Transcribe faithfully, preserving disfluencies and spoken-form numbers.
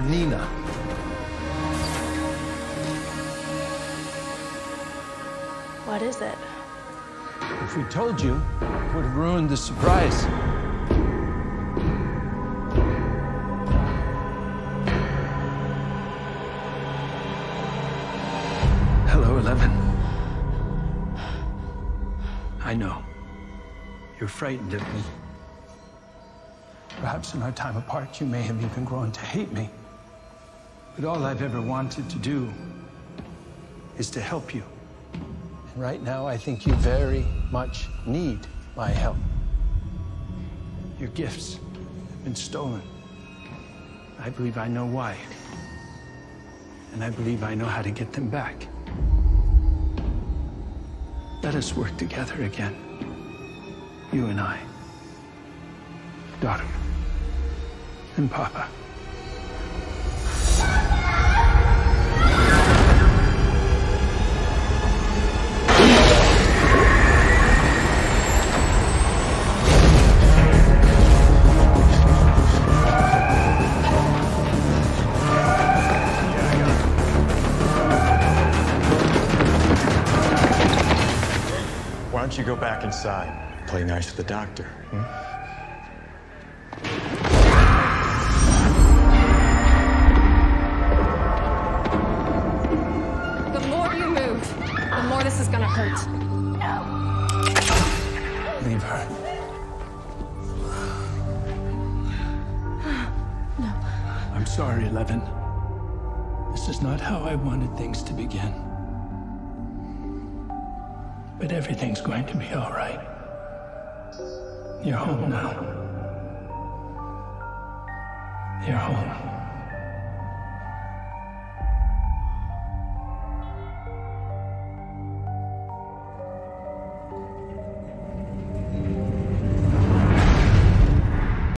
Nina. What is it? If we told you, it would have ruined the surprise. Hello, Eleven. I know. You're frightened of me. Perhaps in our time apart, you may have even grown to hate me. But all I've ever wanted to do is to help you. And right now, I think you very much need my help. Your gifts have been stolen. I believe I know why. And I believe I know how to get them back. Let us work together again. You and I. Daughter. And Papa. Why don't you go back inside? Play nice with the doctor, hmm? The more you move, the more this is gonna hurt. Leave her. No. I'm sorry, Eleven. This is not how I wanted things to begin. But everything's going to be all right. You're home now. You're home.